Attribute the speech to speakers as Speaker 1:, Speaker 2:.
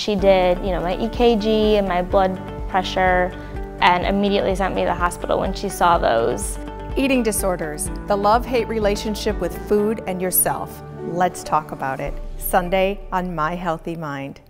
Speaker 1: she did, my EKG and my blood pressure, and immediately sent me to the hospital when she saw those.
Speaker 2: Eating disorders, the love-hate relationship with food and yourself. Let's talk about it. Sunday on My Healthy Mind.